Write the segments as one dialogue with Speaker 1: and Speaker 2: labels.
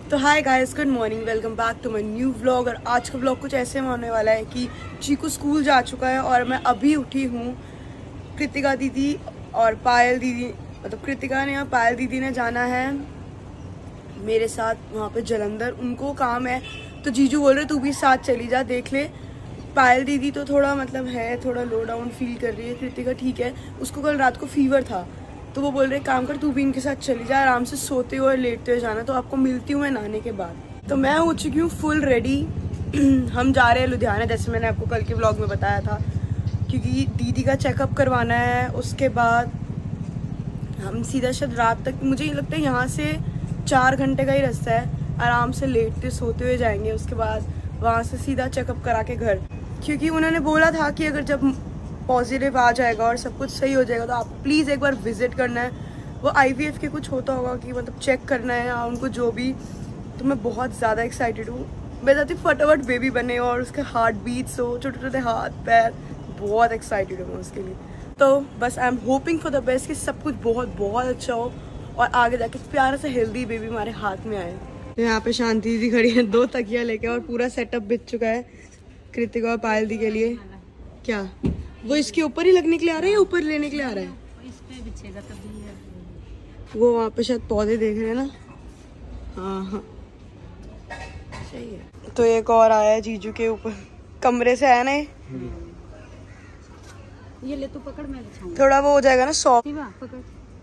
Speaker 1: तो hi guys, good morning, welcome back to my new vlog. और आज का व्लॉग कुछ ऐसे होने वाला है कि चीकू स्कूल जा चुका है और मैं अभी उठी हूँ। कृतिका दीदी और पायल दीदी, मतलब कृतिका ने और पायल दीदी ने जाना है मेरे साथ वहाँ पे जलंधर, उनको काम है। तो जीजू बोल रहे तू भी साथ चली जा, देख ले। पायल दीदी तो थोड़ा मतलब है, थोड़ा लो डाउन फील कर रही है। कृतिका ठीक है, उसको कल रात को फीवर था, तो वो बोल रहे काम कर तू भी इनके साथ चली जा, आराम से सोते हुए और लेटते हुए जाना। तो आपको मिलती हूँ मैं नहाने के बाद। तो मैं हो चुकी हूँ फुल रेडी। हम जा रहे हैं लुधियाना, जैसे मैंने आपको कल के व्लॉग में बताया था, क्योंकि दीदी का चेकअप करवाना है। उसके बाद हम सीधा शायद रात तक, मुझे ये लगता है यहाँ से 4 घंटे का ही रास्ता है, आराम से लेटते सोते हुए जाएंगे। उसके बाद वहाँ से सीधा चेकअप करा के घर, क्योंकि उन्होंने बोला था कि अगर जब पॉजिटिव आ जाएगा और सब कुछ सही हो जाएगा तो आप प्लीज़ एक बार विजिट करना है। वो IVF के कुछ होता होगा कि मतलब चेक करना है या उनको जो भी। तो मैं बहुत ज़्यादा एक्साइटेड हूँ। मैं चाहती हूँ फटाफट बेबी बने और उसके हार्ट बीट्स हो, छोटे छोटे हाथ पैर। बहुत एक्साइटेड हूँ मैं उसके लिए। तो बस I am hoping for the best कि सब कुछ बहुत बहुत अच्छा हो और आगे जाके प्यारा सा हेल्दी बेबी हमारे हाथ में आए। तो यहाँ पे शांति दीदी खड़ी है 2 तकिया लेके और पूरा सेटअप बिछ चुका है कृतिका और पायल दी के लिए। क्या वो इसके ऊपर ही लगने के लिए आ रहा है या ऊपर लेने के लिए आ रहा है?
Speaker 2: इस पे बिछेगा तभी है।
Speaker 1: वो वहाँ पे शायद पौधे देख रहे हैं ना। हाँ हाँ सही है। तो एक और आया है जीजू के ऊपर, कमरे से आया ना
Speaker 2: ये ले तू पकड़, मैं बिछाऊंगा।
Speaker 1: थोड़ा वो हो जाएगा ना सॉफ्ट।
Speaker 2: पकड़।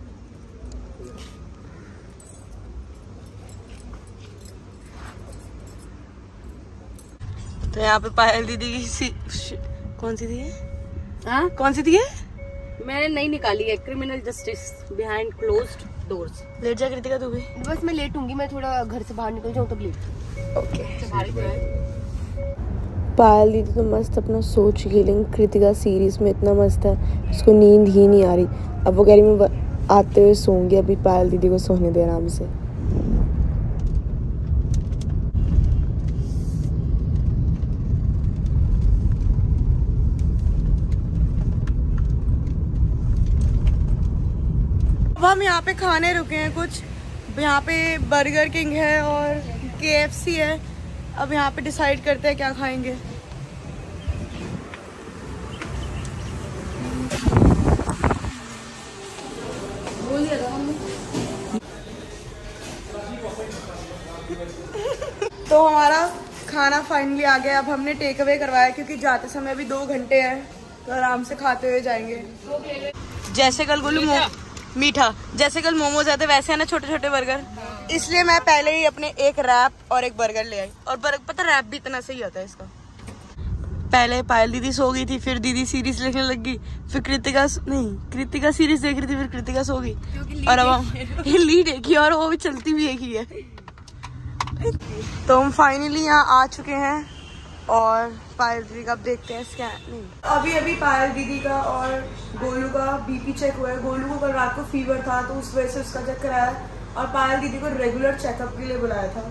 Speaker 1: तो यहाँ पे पायल दीदी की कौन सी थी है?
Speaker 2: हाँ
Speaker 1: कौन सी थी है?
Speaker 2: मैंने नहीं निकाली है, criminal justice behind closed doors.
Speaker 1: लेट जा कृतिका तू भी।
Speaker 2: बस मैं लेटूंगी, मैं थोड़ा घर से बाहर निकल जाऊँ तब लेट।
Speaker 1: ओके। पायल दीदी तो मस्त अपना सोच रही, लेकिन कृतिका सीरीज में इतना मस्त है उसको नींद ही नहीं आ रही। अब वो कह रही मैं आते हुए सोऊंगी, अभी पायल दीदी को सोने दे आराम से। अब हम यहाँ पे खाने रुके हैं कुछ। यहाँ पे बर्गर किंग है और KFC है। अब यहाँ पे डिसाइड करते हैं क्या खाएंगे। तो हमारा खाना फाइनली आ गया। अब हमने टेक अवे करवाया क्योंकि जाते समय अभी 2 घंटे हैं, तो आराम से खाते हुए जाएंगे। जैसे कल गोलू मीठा, जैसे कल मोमोज आते वैसे है ना छोटे छोटे बर्गर। इसलिए मैं पहले ही अपने एक रैप और एक बर्गर ले आई। और पता रैप भी इतना सही आता है इसका। पहले पायल दीदी सो गई थी, फिर दीदी सीरीज देखने लग गई, फिर कृतिका सीरीज देख रही थी, फिर कृतिका सो गई और अब हम लीड एक ही और वो भी चलती भी एक ही है। तो हम फाइनली यहाँ आ चुके हैं और पायल दीदी का अब देखते हैं स्कैन। नहीं, अभी पायल दीदी का और गोलू का BP चेक हुआ है। गोलू को कल रात को फीवर था तो उस वजह से उसका चेक कराया और पायल दीदी को रेगुलर चेकअप के लिए बुलाया था।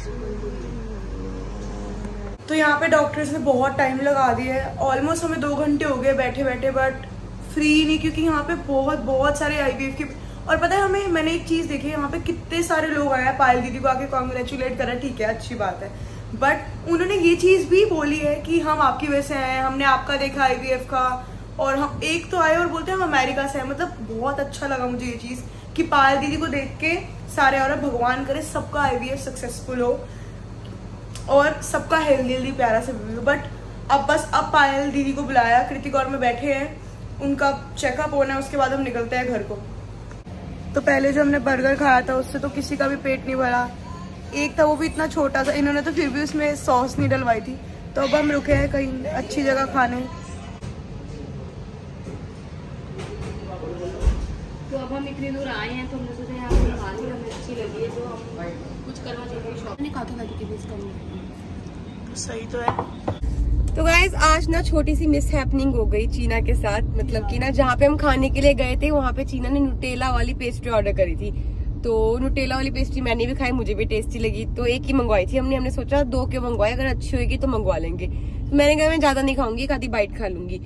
Speaker 1: तो यहाँ पे डॉक्टर्स ने बहुत टाइम लगा दिया है, ऑलमोस्ट हमें 2 घंटे हो गए बैठे बैठे, बट फ्री नहीं, क्योंकि यहाँ पे बहुत सारे IVF के। और पता है मैंने एक चीज देखी, यहाँ पे कितने सारे लोग आए हैं पायल दीदी को आके कॉन्ग्रेचुलेट करा। ठीक है, अच्छी बात है, बट उन्होंने ये चीज भी बोली है कि हम आपकी वजह से आए हैं, हमने आपका देखा IVF का। और हम एक तो आए और बोलते हैं हम अमेरिका से हैं। मतलब बहुत अच्छा लगा मुझे ये चीज कि पायल दीदी को देख के सारे औरत भगवान करे सबका IVF सक्सेसफुल हो और सबका हेल्दी प्यारा से भी हो। बट अब पायल दीदी को बुलाया, कृतिका और में बैठे हैं, उनका चेकअप होना है, उसके बाद हम निकलते हैं घर को। तो पहले जो हमने बर्गर खाया था उससे तो किसी का भी पेट नहीं भरा। एक था, वो भी इतना छोटा था, इन्होंने तो फिर भी उसमें सॉस नहीं डलवाई थी। तो अब हम रुके हैं कहीं अच्छी जगह खाने।
Speaker 2: तो अब हम इतनी दूर आए हैं तो हमने सोचा यहाँ पे खा ली, हमें अच्छी लगी है, जो हम कुछ करवा चाहिए शॉप नहीं खाते खाते के बीच करनी।
Speaker 1: सही तो है।
Speaker 3: तो गाइज आज ना छोटी सी मिस हैपनिंग हो गई चीना के साथ। मतलब कि ना जहाँ पे हम खाने के लिए गए थे वहाँ पे चीना ने न्यूटेला वाली पेस्ट्री ऑर्डर करी थी। तो न्यूटेला वाली पेस्ट्री मैंने भी खाई, मुझे भी टेस्टी लगी, तो एक ही मंगवाई थी हमने सोचा 2 के मंगवाए, अगर अच्छी होगी तो मंगवा लेंगे। तो मैंने कहा मैं ज्यादा नहीं खाऊंगी, एक आधी बाइट खा लूंगी।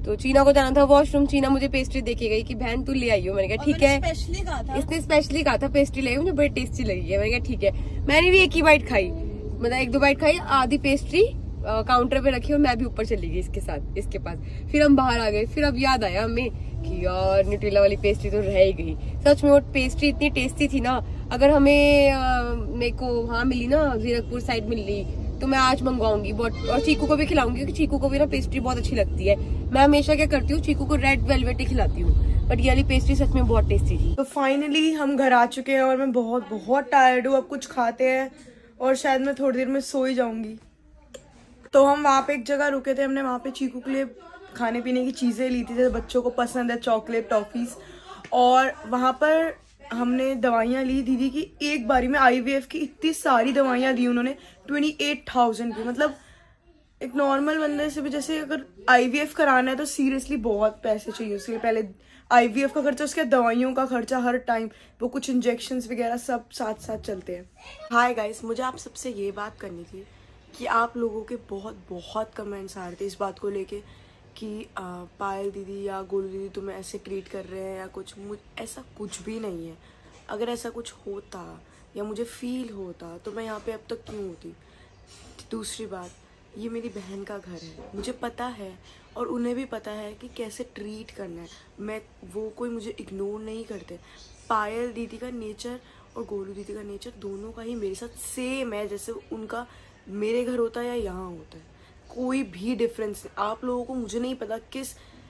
Speaker 3: तो चीना को जाना था वॉशरूम, चीना मुझे पेस्ट्री देके गई कि बहन तू ले आई हो। मैंने कहा ठीक है, इसने स्पेशली कहा था पेस्ट्री लाई, मुझे बड़ी टेस्टी लगी है। मैंने कहा ठीक है, मैंने भी एक ही बाइट खाई, मतलब 1-2 बाइट खाई, आधी पेस्ट्री काउंटर पे रखी और मैं भी ऊपर चली गई इसके साथ, इसके पास। फिर हम बाहर आ गए, फिर अब याद आया हमें कि यार न्यूट्रेला वाली पेस्ट्री तो रह ही गई। सच में वो पेस्ट्री इतनी टेस्टी थी ना, अगर हमें मेरे को वहाँ मिली ना, जीरकपुर साइड मिली, तो मैं आज मंगवाऊंगी बहुत, और चीकू को भी खिलाऊंगी क्योंकि चीकू को भी ना पेस्ट्री बहुत अच्छी लगती है। मैं हमेशा क्या करती हूँ, चीकू को रेड वेलवेट ही खिलाती हूँ, बट ये वाली पेस्ट्री सच में बहुत टेस्टी थी।
Speaker 1: तो फाइनली हम घर आ चुके हैं और मैं बहुत टायर्ड हूँ। अब कुछ खाते हैं और शायद मैं थोड़ी देर में सो ही जाऊंगी। तो हम वहाँ पे एक जगह रुके थे, हमने वहाँ पे चीकू के लिए खाने पीने की चीज़ें ली थी, जैसे बच्चों को पसंद है चॉकलेट, टॉफीज, और वहाँ पर हमने दवाइयाँ ली दीदी की। एक बारी में IVF की इतनी सारी दवाइयाँ दी उन्होंने, 28,000 की। मतलब एक नॉर्मल बंदे से भी, जैसे अगर IVF कराना है तो सीरियसली बहुत पैसे चाहिए उसके लिए। पहले IVF का खर्चा, उसके दवाइयों का खर्चा, हर टाइम वो कुछ इंजेक्शंस वगैरह सब साथ साथ चलते हैं। हाय गाइस, मुझे आप सबसे ये बात करनी थी कि आप लोगों के बहुत कमेंट्स आ रहे थे इस बात को लेके कि पायल दीदी या गोलू दीदी तुम्हें ऐसे ट्रीट कर रहे हैं या कुछ। ऐसा कुछ भी नहीं है। अगर ऐसा कुछ होता या मुझे फील होता तो मैं यहाँ पे अब तक क्यों होती। दूसरी बात, ये मेरी बहन का घर है, मुझे पता है और उन्हें भी पता है कि कैसे ट्रीट करना है। वो कोई मुझे इग्नोर नहीं करते। पायल दीदी का नेचर और गोलू दीदी का नेचर दोनों का ही मेरे साथ सेम है, जैसे उनका मेरे घर होता है या यहाँ होता है, कोई भी डिफरेंस नहीं। आप लोगों को मुझे नहीं पता किस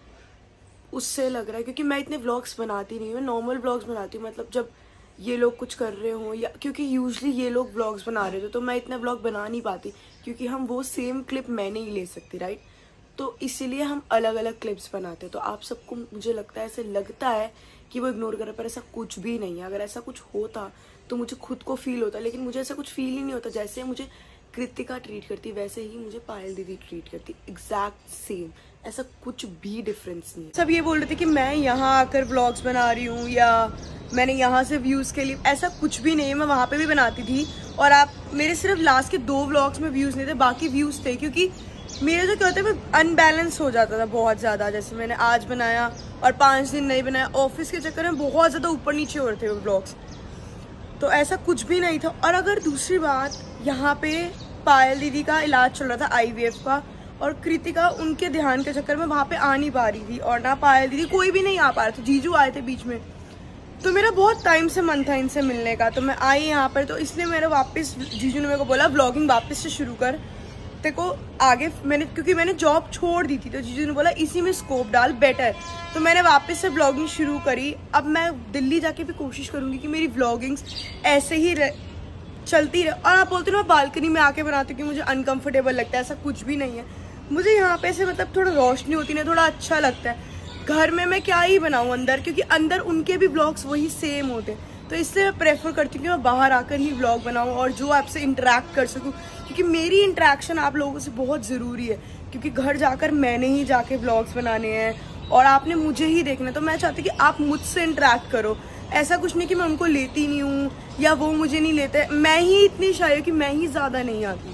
Speaker 1: उससे लग रहा है, क्योंकि मैं इतने व्लॉग्स बनाती नहीं हूँ, नॉर्मल व्लॉग्स बनाती हूँ। मतलब जब ये लोग कुछ कर रहे हो, या क्योंकि यूजुअली ये लोग व्लॉग्स बना रहे थे तो मैं इतना व्लॉग बना नहीं पाती, क्योंकि हम वो सेम क्लिप मैं नहीं ले सकती, राइट। तो इसीलिए हम अलग अलग क्लिप्स बनाते हैं। तो आप सबको मुझे लगता है, ऐसे लगता है कि वो इग्नोर कर रहे, पर ऐसा कुछ भी नहीं है। अगर ऐसा कुछ होता तो मुझे खुद को फील होता, लेकिन मुझे ऐसा कुछ फील ही नहीं होता। जैसे मुझे कृतिका ट्रीट करती वैसे ही मुझे पायल दीदी ट्रीट करती, एग्जैक्ट सेम। ऐसा कुछ भी डिफरेंस नहीं है। सब ये बोल रहे थे कि मैं यहाँ आकर व्लॉग्स बना रही हूँ या मैंने यहाँ से व्यूज़ के लिए, ऐसा कुछ भी नहीं है। मैं वहाँ पे भी बनाती थी और आप मेरे सिर्फ लास्ट के 2 व्लॉग्स में व्यूज़ नहीं थे, बाकी व्यूज़ थे, क्योंकि मेरा जो क्या होता है, मैं अनबैलेंस हो जाता था बहुत ज़्यादा। जैसे मैंने आज बनाया और 5 दिन नहीं बनाया, ऑफिस के चक्कर में बहुत ज़्यादा ऊपर नीचे हो रहे थे वो व्लॉग्स। तो ऐसा कुछ भी नहीं था। और अगर दूसरी बात, यहाँ पे पायल दीदी का इलाज चल रहा था IVF का, और कृतिका उनके ध्यान के चक्कर में वहाँ पे आ नहीं पा रही थी, और ना पायल दीदी, कोई भी नहीं आ पा रहा था। जीजू आए थे बीच में, तो मेरा बहुत टाइम से मन था इनसे मिलने का, तो मैं आई यहाँ पर। तो इसलिए मेरा वापस, जीजू ने मेरे को बोला व्लॉगिंग वापस से शुरू कर, तेरे को आगे क्योंकि मैंने जॉब छोड़ दी थी, तो जीजू ने बोला इसी में स्कोप डाल, बेटर। तो मैंने वापस से व्लॉगिंग शुरू करी। अब मैं दिल्ली जाके भी कोशिश करूँगी कि मेरी व्लॉगिंग्स ऐसे ही चलती रहे। और आप बोलते हो मैं बालकनी में आके बनाती हूँ कि मुझे अनकंफर्टेबल लगता है, ऐसा कुछ भी नहीं है। मुझे यहाँ पे से मतलब थोड़ा रोशनी होती है, थोड़ा अच्छा लगता है। घर में मैं क्या ही बनाऊँ अंदर, क्योंकि अंदर उनके भी व्लॉग्स वही सेम होते हैं। तो इसलिए मैं प्रेफर करती हूँ कि मैं बाहर आकर ही व्लॉग बनाऊँ और जो आपसे इंटरेक्ट कर सकूँ, क्योंकि मेरी इंटरेक्शन आप लोगों से बहुत ज़रूरी है। क्योंकि घर जाकर मैंने ही जाके व्लॉग्स बनाने हैं और आपने मुझे ही देखना है, तो मैं चाहती हूँ कि आप मुझसे इंटरेक्ट करो। ऐसा कुछ नहीं कि मैं उनको लेती नहीं हूँ या वो मुझे नहीं लेते, मैं ही इतनी शाय हूँ कि मैं ही ज़्यादा नहीं आती।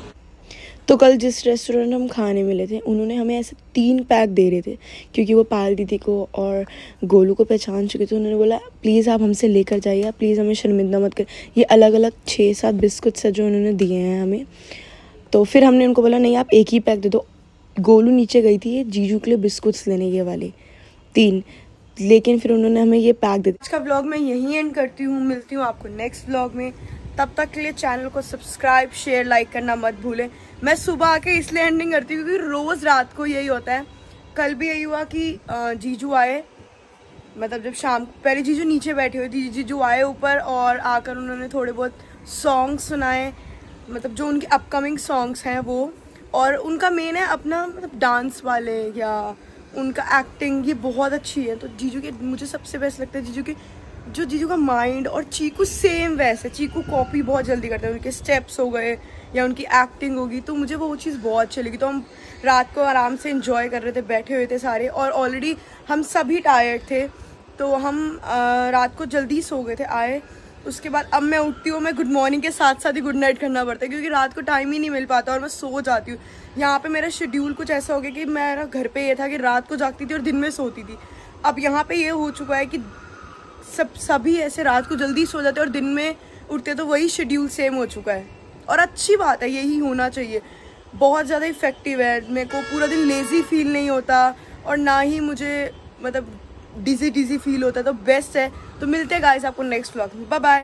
Speaker 1: तो कल जिस रेस्टोरेंट हम खाने मिले थे, उन्होंने हमें ऐसे 3 पैक दे रहे थे, क्योंकि वो पायल दीदी को और गोलू को पहचान चुके थे। उन्होंने बोला प्लीज़ आप हमसे लेकर जाइए, प्लीज़ हमें शर्मिंदा मत कर। ये अलग अलग 6-7 बिस्कुट्स है जो उन्होंने दिए हैं हमें। तो फिर हमने उनको बोला नहीं, आप एक ही पैक दे दो। गोलू नीचे गई थी जीजू के लिए बिस्कुट्स लेने, ये वाले 3, लेकिन फिर उन्होंने हमें ये पैक दे दिया। इसका व्लॉग मैं यहीं एंड करती हूँ, मिलती हूँ आपको नेक्स्ट व्लॉग में। तब तक के लिए चैनल को सब्सक्राइब, शेयर, लाइक करना मत भूलें। मैं सुबह आके इसलिए एंडिंग करती हूँ क्योंकि रोज़ रात को यही होता है। कल भी यही हुआ कि जीजू आए, मतलब जब शाम, पहले जीजू नीचे बैठे हुए थे, जीजू आए ऊपर और आकर उन्होंने थोड़े बहुत सॉन्ग्स सुनाए, मतलब जो उनके अपकमिंग सॉन्ग्स हैं वो। और उनका मेन है अपना मतलब डांस वाले या उनका एक्टिंग, ये बहुत अच्छी है। तो जीजू के मुझे सबसे बेस्ट लगता है जीजू का माइंड, और चीकू सेम वैसे, चीकू कॉपी बहुत जल्दी करते हैं, उनके स्टेप्स हो गए या उनकी एक्टिंग होगी, तो मुझे वो चीज़ बहुत अच्छी लगी। तो हम रात को आराम से एंजॉय कर रहे थे, बैठे हुए थे सारे, और ऑलरेडी हम सभी टायर्ड थे, तो हम रात को जल्दी सो गए थे। आए उसके बाद अब मैं उठती हूँ, मैं गुड मॉर्निंग के साथ साथ ही गुड नाइट करना पड़ता है क्योंकि रात को टाइम ही नहीं मिल पाता और मैं सो जाती हूँ। यहाँ पे मेरा शेड्यूल कुछ ऐसा हो गया कि मेरा घर पे ये था कि रात को जागती थी और दिन में सोती थी। अब यहाँ पे ये हो चुका है कि सभी ऐसे रात को जल्दी सो जाते और दिन में उठते, तो वही शेड्यूल सेम हो चुका है और अच्छी बात है, यही होना चाहिए। बहुत ज़्यादा इफेक्टिव है, मेरे को पूरा दिन लेज़ी फील नहीं होता और ना ही मुझे मतलब डिजी फील होता है, तो बेस्ट है। तो मिलते हैं गाइस आपको नेक्स्ट व्लॉग में, बाय बाय।